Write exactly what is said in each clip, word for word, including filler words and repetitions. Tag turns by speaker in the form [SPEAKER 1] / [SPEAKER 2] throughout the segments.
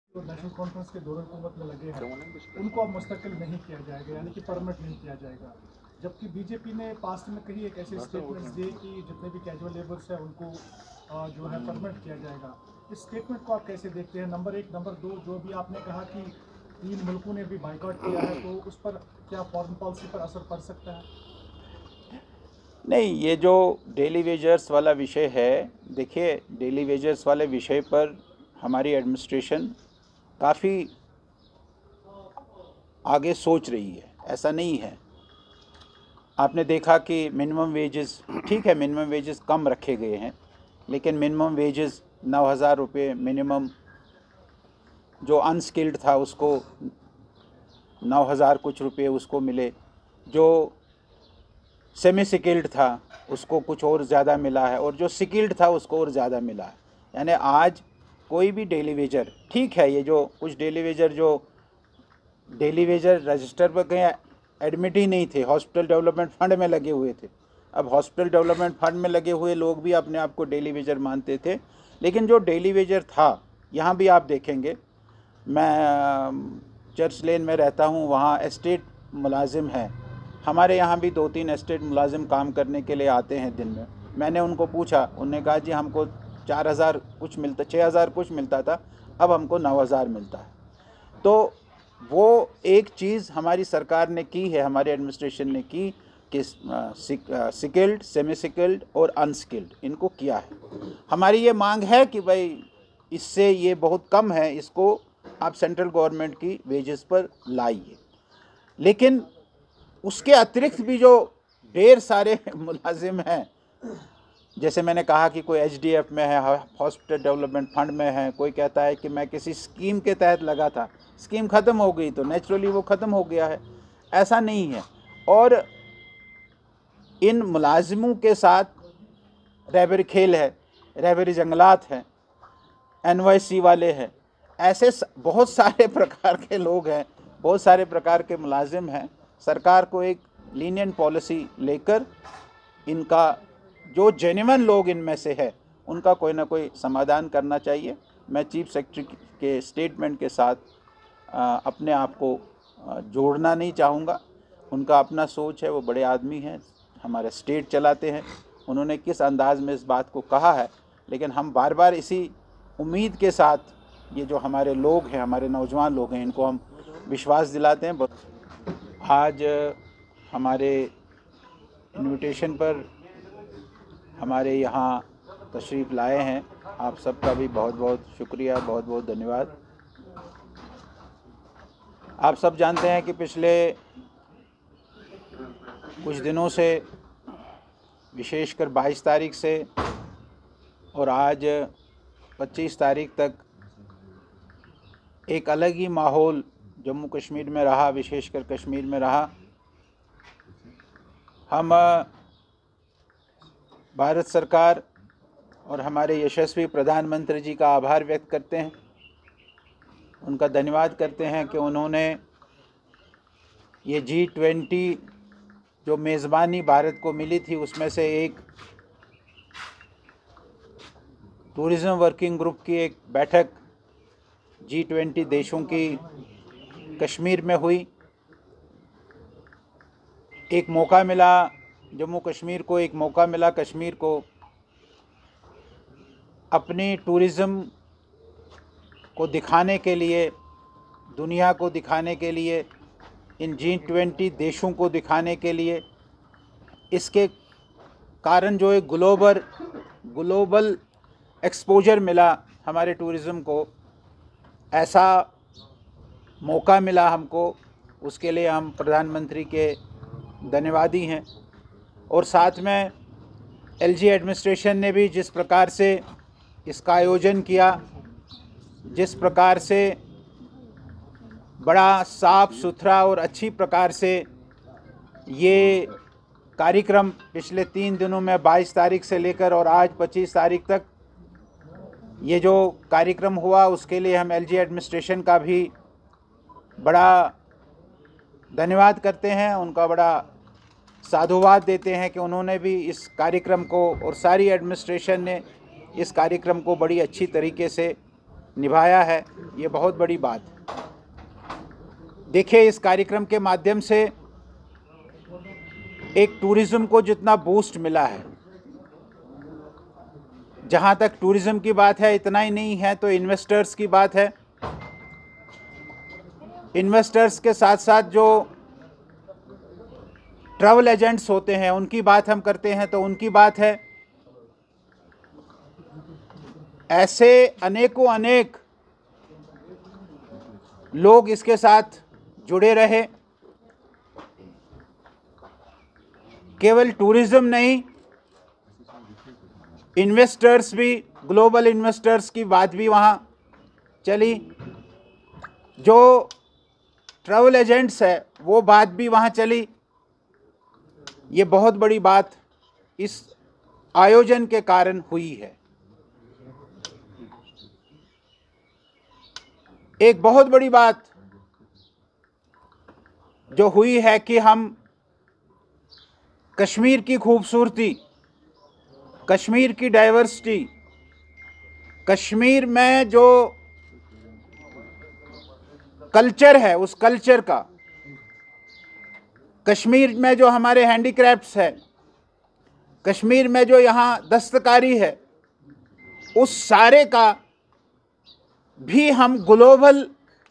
[SPEAKER 1] तो national conference के दौरान हुकूमत में लगे हैं उनको अब मुस्तकिल नहीं किया जाएगा, यानी कि परमानेंट नहीं किया जाएगा। जबकि बीजेपी ने पास्ट में कही एक ऐसे स्टेटमेंट्स दिए कि जितने भी कैजुअल लेबर्स हैं उनको जो है परमानेंट किया जाएगा। इस स्टेटमेंट को आप कैसे देखते हैं? नंबर एक। नंबर दो, जो भी आपने कहा कि तीन मुल्कों ने भी बाइकआउट किया है, तो उस पर क्या फॉरेन पॉलिसी पर असर पड़ सकता है?
[SPEAKER 2] नहीं, ये जो डेली वेजर्स वाला विषय है, देखिए डेली वेजर्स वाले विषय पर हमारी एडमिनिस्ट्रेशन काफ़ी आगे सोच रही है, ऐसा नहीं है। आपने देखा कि मिनिमम वेजेस, ठीक है मिनिमम वेजेस कम रखे गए हैं, लेकिन मिनिमम वेजेस नौ हज़ार रुपये मिनिमम, जो अनस्किल्ड था उसको नौ हज़ार कुछ रुपये उसको मिले, जो सेमी स्किल्ड था उसको कुछ और ज़्यादा मिला है, और जो स्किल्ड था उसको और ज़्यादा मिला है। यानी आज कोई भी डेली वेजर, ठीक है ये जो कुछ डेली वेजर जो डेली वेजर रजिस्टर पर गए एडमिट ही नहीं थे, हॉस्पिटल डेवलपमेंट फंड में लगे हुए थे। अब हॉस्पिटल डेवलपमेंट फंड में लगे हुए लोग भी अपने आप को डेली वेजर मानते थे, लेकिन जो डेली वेजर था, यहाँ भी आप देखेंगे, मैं चर्च लेन में रहता हूँ, वहाँ एस्टेट मुलाजिम है, हमारे यहाँ भी दो तीन एस्टेट मुलाजिम काम करने के लिए आते हैं दिन में। मैंने उनको पूछा, उन्होंने कहा जी हमको चार हज़ार कुछ मिलता, छः हज़ार कुछ मिलता था, अब हमको नौ हज़ार मिलता है। तो वो एक चीज़ हमारी सरकार ने की है, हमारी एडमिनिस्ट्रेशन ने की कि स्किल्ड, सेमी स्किल्ड और अनस्किल्ड इनको किया है। हमारी ये मांग है कि भाई इससे ये बहुत कम है, इसको आप सेंट्रल गवर्नमेंट की वेजेस पर लाइए। लेकिन उसके अतिरिक्त भी जो ढेर सारे मुलाजिम हैं, जैसे मैंने कहा कि कोई एच डी एफ में है, हॉस्पिटल डेवलपमेंट फंड में है, कोई कहता है कि मैं किसी स्कीम के तहत लगा था, स्कीम ख़त्म हो गई तो नेचुरली वो ख़त्म हो गया है, ऐसा नहीं है। और इन मुलाजिमों के साथ रहबरी खेल है, रहबरी जंगलात हैं, एन वाई सी वाले हैं, ऐसे बहुत सारे प्रकार के लोग हैं, बहुत सारे प्रकार के मुलाजिम हैं। सरकार को एक लीनियंट पॉलिसी लेकर इनका जो जेन्युइन लोग इनमें से है उनका कोई ना कोई समाधान करना चाहिए। मैं चीफ सेक्रेटरी के स्टेटमेंट के साथ आ, अपने आप को आ, जोड़ना नहीं चाहूँगा। उनका अपना सोच है, वो बड़े आदमी हैं, हमारे स्टेट चलाते हैं, उन्होंने किस अंदाज में इस बात को कहा है, लेकिन हम बार बार इसी उम्मीद के साथ ये जो हमारे लोग हैं, हमारे नौजवान लोग हैं, इनको हम विश्वास दिलाते हैं। आज हमारे इनविटेशन पर हमारे यहाँ तशरीफ़ लाए हैं, आप सबका भी बहुत बहुत शुक्रिया, बहुत बहुत धन्यवाद। आप सब जानते हैं कि पिछले कुछ दिनों से, विशेषकर बाईस तारीख से और आज पच्चीस तारीख तक एक अलग ही माहौल जम्मू कश्मीर में रहा, विशेषकर कश्मीर में रहा। हम भारत सरकार और हमारे यशस्वी प्रधानमंत्री जी का आभार व्यक्त करते हैं, उनका धन्यवाद करते हैं कि उन्होंने ये जी ट्वेंटी जो मेज़बानी भारत को मिली थी, उसमें से एक टूरिज़्म वर्किंग ग्रुप की एक बैठक जी ट्वेंटी देशों की कश्मीर में हुई। एक मौका मिला जम्मू कश्मीर को, एक मौका मिला कश्मीर को अपनी टूरिज़्म को दिखाने के लिए, दुनिया को दिखाने के लिए, इन जी ट्वेंटी देशों को दिखाने के लिए। इसके कारण जो एक ग्लोबल ग्लोबल एक्सपोजर मिला हमारे टूरिज़्म को, ऐसा मौका मिला हमको, उसके लिए हम प्रधानमंत्री के धन्यवादी हैं। और साथ में एल जी एडमिनिस्ट्रेशन ने भी जिस प्रकार से इसका आयोजन किया, जिस प्रकार से बड़ा साफ सुथरा और अच्छी प्रकार से ये कार्यक्रम पिछले तीन दिनों में बाईस तारीख से लेकर और आज पच्चीस तारीख तक ये जो कार्यक्रम हुआ, उसके लिए हम एल जी एडमिनिस्ट्रेशन का भी बड़ा धन्यवाद करते हैं, उनका बड़ा साधुवाद देते हैं कि उन्होंने भी इस कार्यक्रम को, और सारी एडमिनिस्ट्रेशन ने इस कार्यक्रम को बड़ी अच्छी तरीके से निभाया है, ये बहुत बड़ी बात है। देखिए, इस कार्यक्रम के माध्यम से एक टूरिज़्म को जितना बूस्ट मिला है, जहाँ तक टूरिज़्म की बात है इतना ही नहीं है तो इन्वेस्टर्स की बात है। इन्वेस्टर्स के साथ साथ जो ट्रैवल एजेंट्स होते हैं उनकी बात हम करते हैं तो उनकी बात है। ऐसे अनेकों अनेक लोग इसके साथ जुड़े रहे। केवल टूरिज़्म नहीं, इन्वेस्टर्स भी, ग्लोबल इन्वेस्टर्स की बात भी वहाँ चली। जो ट्रैवल एजेंट्स है वो बात भी वहाँ चली। ये बहुत बड़ी बात इस आयोजन के कारण हुई है। एक बहुत बड़ी बात जो हुई है कि हम कश्मीर की खूबसूरती, कश्मीर की डाइवर्सिटी, कश्मीर में जो कल्चर है उस कल्चर का, कश्मीर में जो हमारे हैंडीक्राफ्ट्स है, कश्मीर में जो यहाँ दस्तकारी है, उस सारे का भी हम ग्लोबल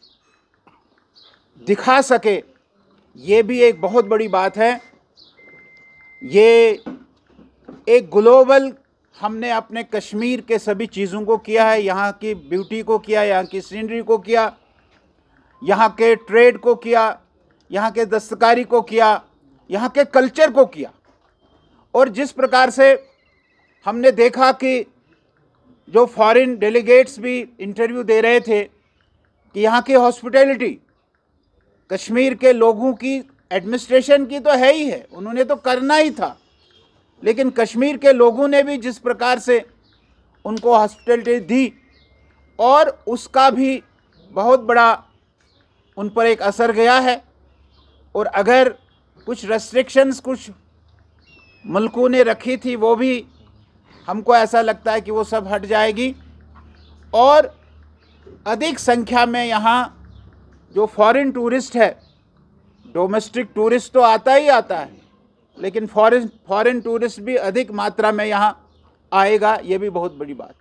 [SPEAKER 2] दिखा सके, ये भी एक बहुत बड़ी बात है। ये एक ग्लोबल हमने अपने कश्मीर के सभी चीज़ों को किया है, यहाँ की ब्यूटी को किया, यहाँ की सीनरी को किया, यहाँ के ट्रेड को किया, यहाँ के दस्तकारी को किया, यहाँ के कल्चर को किया। और जिस प्रकार से हमने देखा कि जो फॉरेन डेलीगेट्स भी इंटरव्यू दे रहे थे कि यहाँ की हॉस्पिटैलिटी कश्मीर के लोगों की, एडमिनिस्ट्रेशन की तो है ही है, उन्होंने तो करना ही था, लेकिन कश्मीर के लोगों ने भी जिस प्रकार से उनको हॉस्पिटैलिटी दी और उसका भी बहुत बड़ा उन पर एक असर गया है। और अगर कुछ रेस्ट्रिक्शंस कुछ मुल्कों ने रखी थी वो भी हमको ऐसा लगता है कि वो सब हट जाएगी और अधिक संख्या में यहाँ जो फॉरेन टूरिस्ट है, डोमेस्टिक टूरिस्ट तो आता ही आता है, लेकिन फॉरेन फॉरेन टूरिस्ट भी अधिक मात्रा में यहाँ आएगा, ये भी बहुत बड़ी बात।